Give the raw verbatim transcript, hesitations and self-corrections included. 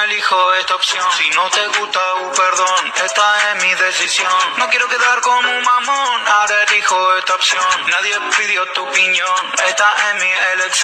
elijo esta opción. Si no te gusta, uh, perdón, esta es mi decisión. No quiero quedar como un mamón, ahora elijo esta opción. Nadie pidió tu opinión, esta es mi elección.